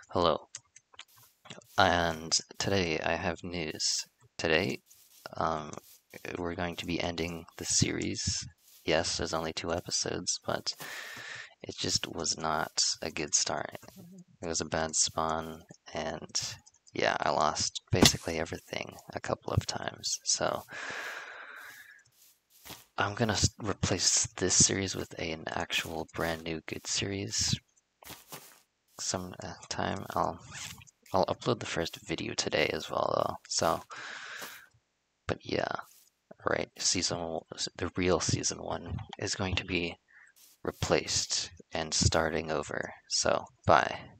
Hello, and today I have news. Today, um, we're going to be ending the series. Yes, there's only 2 episodes, but it just was not a good start. It was a bad spawn, and yeah, I lost basically everything a couple of times. So I'm gonna replace this series with an actual brand new good series. Some time I'll upload the first video today as well, though. So, but yeah, right. The real season 1 is going to be replaced and starting over. So, bye.